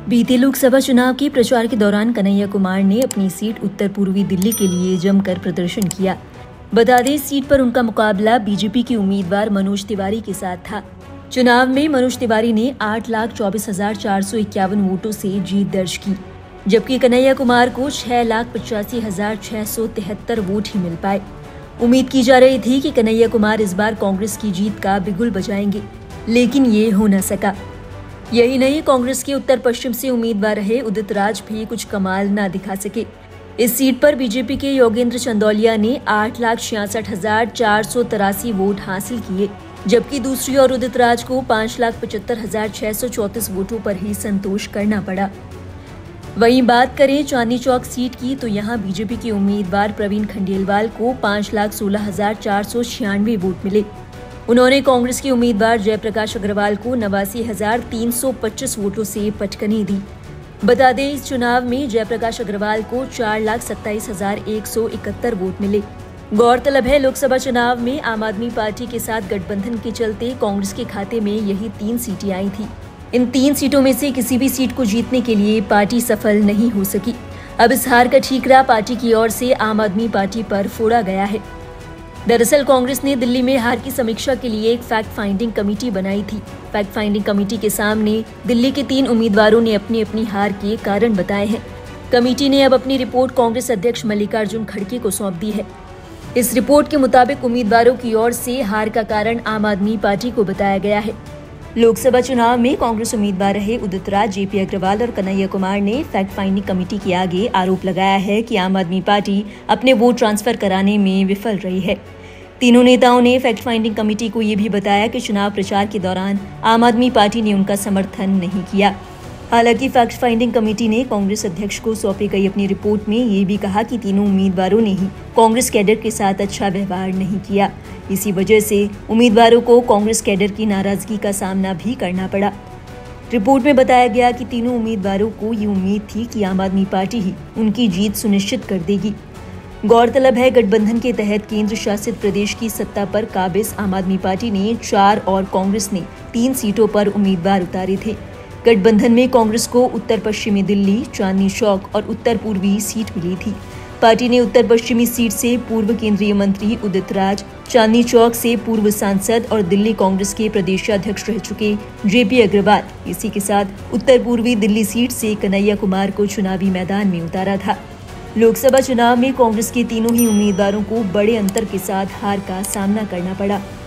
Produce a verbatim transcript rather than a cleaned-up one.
बीते लोकसभा चुनाव के प्रचार के दौरान कन्हैया कुमार ने अपनी सीट उत्तर पूर्वी दिल्ली के लिए जमकर प्रदर्शन किया। बता दें, इस सीट पर उनका मुकाबला बीजेपी के उम्मीदवार मनोज तिवारी के साथ था। चुनाव में मनोज तिवारी ने आठ लाख चौबीस हजार चार सौ इक्यावन वोटों से जीत दर्ज की, जबकि कन्हैया कुमार को छह लाख पचासी हजार छह सौ तिहत्तर वोट ही मिल पाए। उम्मीद की जा रही थी कि कन्हैया कुमार इस बार कांग्रेस की जीत का बिगुल बजाएंगे, लेकिन ये हो न सका। यही नहीं, कांग्रेस के उत्तर पश्चिम से उम्मीदवार रहे उदित राज भी कुछ कमाल न दिखा सके। इस सीट पर बीजेपी के योगेंद्र चंदौलिया ने आठ लाख छियासठ हजार चार सौ तिरासी वोट हासिल किए, जबकि दूसरी ओर उदित राज को पाँच लाख पचहत्तर हजार छह सौ चौंतीस वोटों पर ही संतोष करना पड़ा। वहीं बात करें चांदनी चौक सीट की, तो यहां बीजेपी के उम्मीदवार प्रवीण खंडेलवाल को पाँच लाख सोलह हजार चार सौ छियानवे वोट मिले। उन्होंने कांग्रेस के उम्मीदवार जयप्रकाश अग्रवाल को नवासी हजार तीन सौ पच्चीस वोटों से पटकनी दी। बता दें, इस चुनाव में जयप्रकाश अग्रवाल को चार लाख सत्ताईस हजार एक सौ इकहत्तर वोट मिले। गौरतलब है, लोकसभा चुनाव में आम आदमी पार्टी के साथ गठबंधन के चलते कांग्रेस के खाते में यही तीन सीटें आई थी। इन तीन सीटों में से किसी भी सीट को जीतने के लिए पार्टी सफल नहीं हो सकी। अब इस हार का ठीकरा पार्टी की ओर से आम आदमी पार्टी पर फोड़ा गया है। दरअसल कांग्रेस ने दिल्ली में हार की समीक्षा के लिए एक फैक्ट फाइंडिंग कमेटी बनाई थी। फैक्ट फाइंडिंग कमेटी के सामने दिल्ली के तीन उम्मीदवारों ने अपनी अपनी हार के कारण बताए हैं। कमेटी ने अब अपनी रिपोर्ट कांग्रेस अध्यक्ष मल्लिकार्जुन खड़गे को सौंप दी है। इस रिपोर्ट के मुताबिक उम्मीदवारों की ओर से हार का कारण आम आदमी पार्टी को बताया गया है। लोकसभा चुनाव में कांग्रेस उम्मीदवार रहे उदित राज, जेपी अग्रवाल और कन्हैया कुमार ने फैक्ट फाइंडिंग कमेटी के आगे आरोप लगाया है कि आम आदमी पार्टी अपने वोट ट्रांसफर कराने में विफल रही है। तीनों नेताओं ने फैक्ट फाइंडिंग कमेटी को ये भी बताया कि चुनाव प्रचार के दौरान आम आदमी पार्टी ने उनका समर्थन नहीं किया। हालांकि फैक्ट फाइंडिंग कमेटी ने कांग्रेस अध्यक्ष को सौंपी गई अपनी रिपोर्ट में ये भी कहा कि तीनों उम्मीदवारों ने ही कांग्रेस कैडर के साथ अच्छा व्यवहार नहीं किया। इसी वजह से उम्मीदवारों को कांग्रेस कैडर की नाराजगी का सामना भी करना पड़ा। रिपोर्ट में बताया गया कि तीनों उम्मीदवारों को ये उम्मीद थी कि आम आदमी पार्टी ही उनकी जीत सुनिश्चित कर देगी। गौरतलब है, गठबंधन के तहत केंद्र शासित प्रदेश की सत्ता पर काबिज आम आदमी पार्टी ने चार और कांग्रेस ने तीन सीटों पर उम्मीदवार उतारे थे। गठबंधन में कांग्रेस को उत्तर पश्चिमी दिल्ली, चांदनी चौक और उत्तर पूर्वी सीट मिली थी। पार्टी ने उत्तर पश्चिमी सीट से पूर्व केंद्रीय मंत्री उदित राज, चांदनी चौक से पूर्व सांसद और दिल्ली कांग्रेस के प्रदेशाध्यक्ष रह चुके जेपी अग्रवाल, इसी के साथ उत्तर पूर्वी दिल्ली सीट से कन्हैया कुमार को चुनावी मैदान में उतारा था। लोकसभा चुनाव में कांग्रेस के तीनों ही उम्मीदवारों को बड़े अंतर के साथ हार का सामना करना पड़ा।